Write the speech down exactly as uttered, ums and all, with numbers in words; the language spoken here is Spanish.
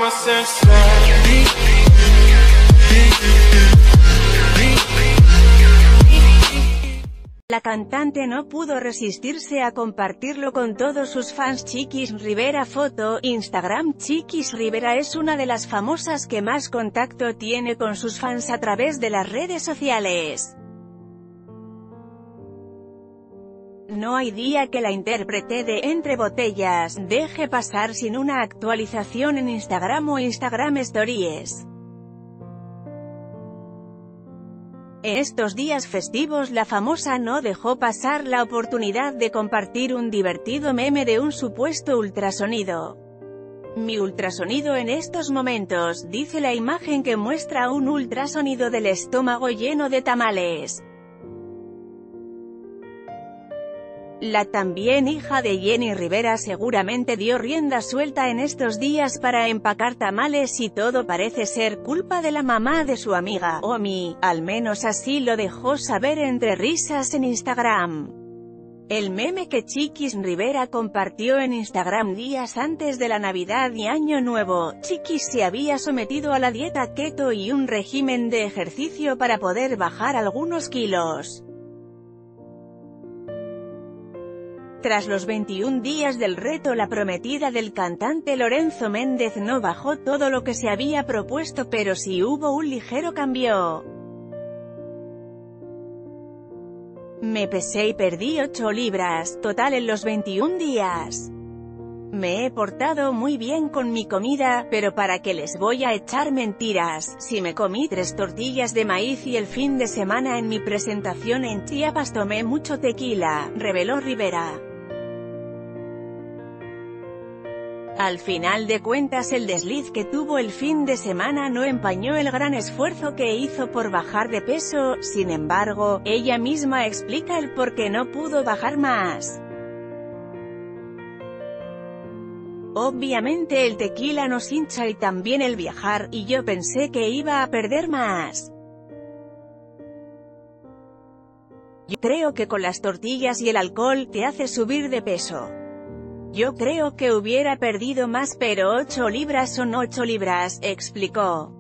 La cantante no pudo resistirse a compartirlo con todos sus fans. Chiquis Rivera foto, Instagram. Chiquis Rivera es una de las famosas que más contacto tiene con sus fans a través de las redes sociales. No hay día que la intérprete de Entre Botellas deje pasar sin una actualización en Instagram o Instagram Stories. En estos días festivos la famosa no dejó pasar la oportunidad de compartir un divertido meme de un supuesto ultrasonido. Mi ultrasonido en estos momentos, dice la imagen que muestra un ultrasonido del estómago lleno de tamales. La también hija de Jenni Rivera seguramente dio rienda suelta en estos días para empacar tamales y todo parece ser culpa de la mamá de su amiga, Omi, al menos así lo dejó saber entre risas en Instagram. El meme que Chiquis Rivera compartió en Instagram días antes de la Navidad y Año Nuevo. Chiquis se había sometido a la dieta keto y un régimen de ejercicio para poder bajar algunos kilos. Tras los veintiún días del reto, la prometida del cantante Lorenzo Méndez no bajó todo lo que se había propuesto, pero sí hubo un ligero cambio. Me pesé y perdí ocho libras, total en los veintiún días. Me he portado muy bien con mi comida, pero ¿para qué les voy a echar mentiras? Si me comí tres tortillas de maíz y el fin de semana en mi presentación en Chiapas tomé mucho tequila, reveló Rivera. Al final de cuentas el desliz que tuvo el fin de semana no empañó el gran esfuerzo que hizo por bajar de peso. Sin embargo, ella misma explica el por qué no pudo bajar más. Obviamente el tequila nos hincha y también el viajar, y yo pensé que iba a perder más. Yo creo que con las tortillas y el alcohol, te hace subir de peso. Yo creo que hubiera perdido más, pero ocho libras son ocho libras, explicó.